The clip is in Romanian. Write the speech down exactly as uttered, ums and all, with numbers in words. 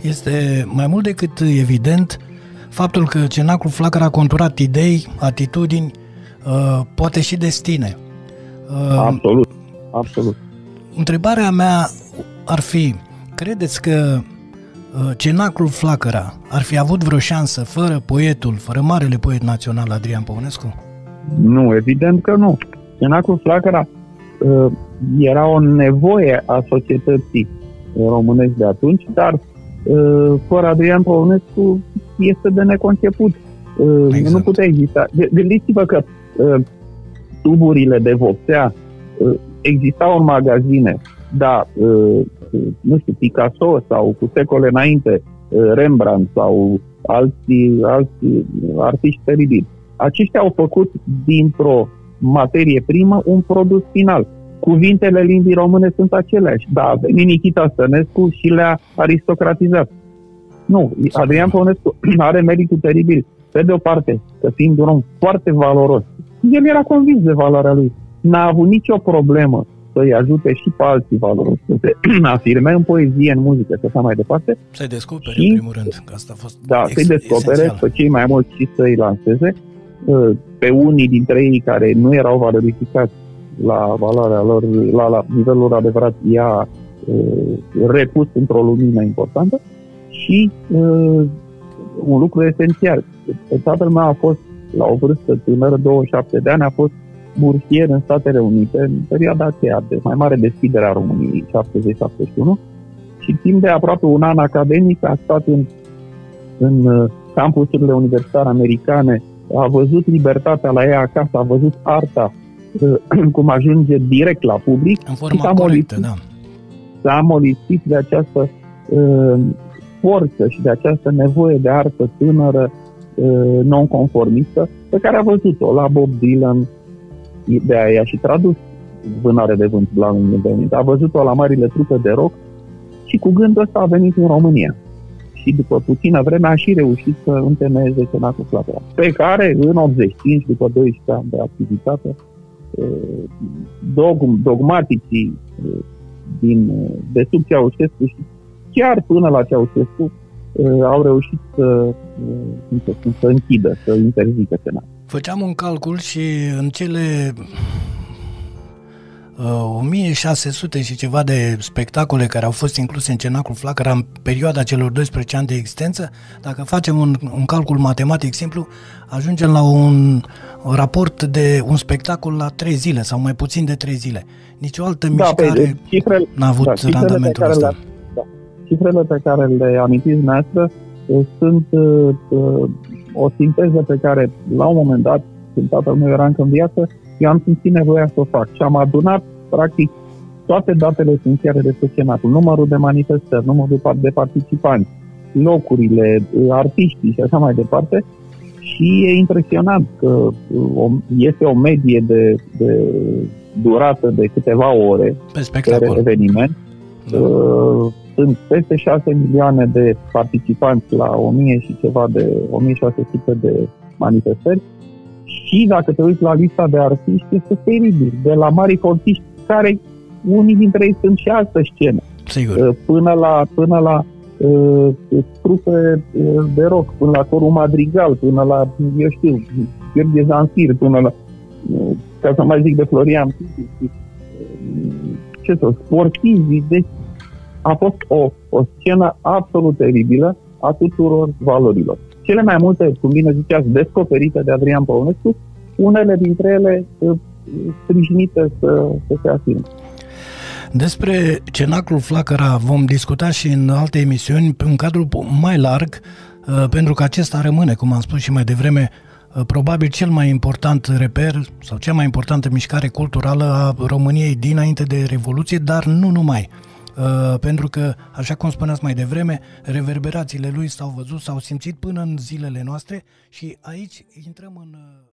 Este mai mult decât evident faptul că Cenaclu Flacăra a conturat idei, atitudini, poate și destine. Absolut, absolut. Întrebarea mea ar fi, credeți că Cenaclu Flacăra ar fi avut vreo șansă fără poetul, fără marele poet național Adrian Păunescu? Nu, evident că nu. Cenaclu Flacăra uh, era o nevoie a societății românești de atunci, dar uh, fără Adrian Păunescu este de neconceput. Uh, exact. Nu putea exista. Gândiți-vă că uh, tuburile de vopsea uh, existau în magazine, dar uh, nu știu, Picasso sau cu secole înainte uh, Rembrandt sau alții, alții artiști teribili. Aceștia au făcut dintr-o materie primă un produs final. Cuvintele limbii române sunt aceleași, dar a venit Nichita Stănescu și le-a aristocratizat. Nu, Adrian Păunescu are meritul teribil. Pe de o parte, că fiind un om foarte valoros, el era convins de valoarea lui. N-a avut nicio problemă să-i ajute și pe alții valoroși, să se afirme în poezie, în muzică și așa mai departe. Să-i descopere, și, în primul rând, că asta a fost Da, ex- să-i descopere esențial. Pe cei mai mulți și să-i lanseze. Pe unii dintre ei care nu erau valorificați la valoarea lor, la, la nivelul lor adevărat, i-a uh, repus într-o lumină importantă. Și uh, un lucru esențial. Tatăl meu a fost, la o vârstă tânără, douăzeci și șapte de ani, a fost bursier în Statele Unite, în perioada aceea de mai mare deschidere a României, șaptezeci șaptezeci și unu, și timp de aproape un an academic a stat în, în campusurile universitare americane, a văzut libertatea la ea acasă, a văzut arta, cum ajunge direct la public. În forma corectă, da. S-a molipsit de această uh, forță și de această nevoie de artă tânără, uh, non-conformistă, pe care a văzut-o la Bob Dylan, de aia și tradus Vânare de vânt la mine. A văzut-o la marile trupe de rock și cu gândul ăsta a venit în România. Și după puțină vreme a și reușit să întemeieze Cenaclu Flacăra, pe care în optzeci și cinci, după doisprezece ani de activitate, dogm, dogmaticii din, de sub Ceaușescu și chiar până la Ceaușescu au reușit să, să închidă, să interzică Cenaclu. Făceam un calcul și în cele uh, o mie șase sute și ceva de spectacole care au fost incluse în Cenaclu Flacăra în perioada celor doisprezece ani de existență, dacă facem un, un calcul matematic simplu, ajungem la un, un raport de un spectacol la trei zile sau mai puțin de trei zile. Nici o altă da, mișcare cifrele, n-a avut da, randamentul ăsta. Le, da, cifrele pe care le amintiți dumneavoastră sunt uh, o sinteză pe care, la un moment dat, când tatăl meu era încă în viață, eu am simțit nevoia să o fac și am adunat, practic, toate datele esențiale despre Cenaclu, numărul de manifestări, numărul de participanți, locurile, artiștii și așa mai departe. Și e impresionant că este o medie de, de durată de câteva ore pe eveniment. Da. Sunt peste șase milioane de participanți la o mie și ceva de o mie șase sute de manifestări. Și dacă te uiți la lista de artiști, este teribil. De la mari foltiști, care unii dintre ei sunt și altă scenă. Sigur. Până la, până la uh, trupe de rock, până la corul Madrigal, până la, eu știu, Gheorghe Zanfir, până la, uh, ca să mai zic de Florian, uh, ce să, sportivi. Deci a fost o, o scenă absolut teribilă a tuturor valorilor. Cele mai multe, cum bine ziceați, descoperite de Adrian Păunescu, unele dintre ele uh, sprijinite să, să se afirme. Despre Cenaclu Flacăra vom discuta și în alte emisiuni, pe un cadru mai larg, uh, pentru că acesta rămâne, cum am spus și mai devreme, uh, probabil cel mai important reper sau cea mai importantă mișcare culturală a României dinainte de Revoluție, dar nu numai. Uh, pentru că, așa cum spuneați mai devreme, reverberațiile lui s-au văzut, s-au simțit până în zilele noastre și aici intrăm în...